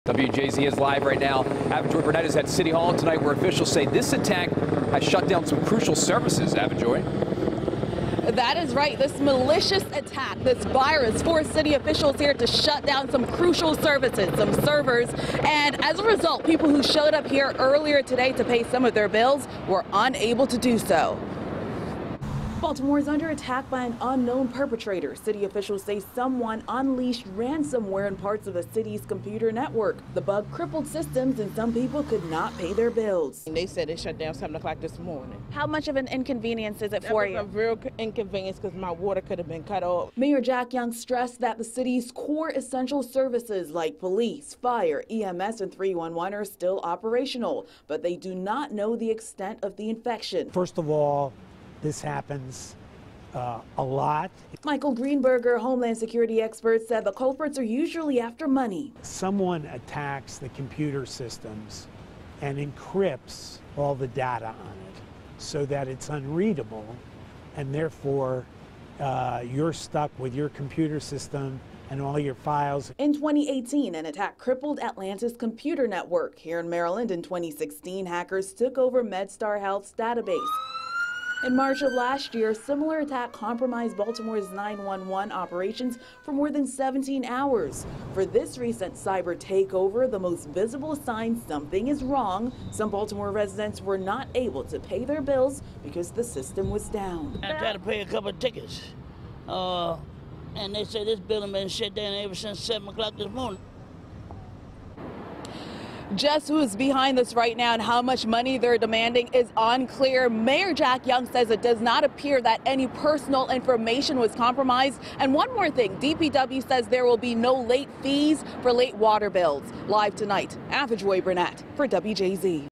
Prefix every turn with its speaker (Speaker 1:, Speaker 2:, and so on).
Speaker 1: WJZ is live right now. Avanjoy Burnett is at City Hall tonight, where officials say this attack has shut down some crucial services. Avanjoy.
Speaker 2: That is right. This malicious attack, this virus, forced city officials here to shut down some crucial services, some servers. And as a result, people who showed up here earlier today to pay some of their bills were unable to do so. Baltimore is under attack by an unknown perpetrator. City officials say someone unleashed ransomware in parts of the city's computer network. The bug crippled systems and some people could not pay their bills.
Speaker 3: They said it shut down 7 o'clock this morning.
Speaker 2: How much of an inconvenience is it for you?
Speaker 3: That was a real inconvenience because my water could have been cut off.
Speaker 2: Mayor Jack Young stressed that the city's core essential services like police, fire, EMS, and 311 are still operational, but they do not know the extent of the infection.
Speaker 4: First of all, this happens a lot.
Speaker 2: Michael Greenberger, Homeland Security expert, said the culprits are usually after money.
Speaker 4: Someone attacks the computer systems and encrypts all the data on it so that it's unreadable, and therefore you're stuck with your computer system and all your files.
Speaker 2: In 2018, an attack crippled Atlanta's computer network. Here in Maryland in 2016, hackers took over MedStar Health's database. In March of last year, a similar attack compromised Baltimore's 911 operations for more than 17 hours. For this recent cyber takeover, the most visible sign something is wrong. Some Baltimore residents were not able to pay their bills because the system was down.
Speaker 5: I tried to pay a couple of tickets, and they said this building been shut down ever since 7 o'clock this morning.
Speaker 2: Just who is behind this right now and how much money they're demanding is unclear. Mayor Jack Young says it does not appear that any personal information was compromised. And one more thing, DPW says there will be no late fees for late water bills. Live tonight, Avanjoy Burnett for WJZ.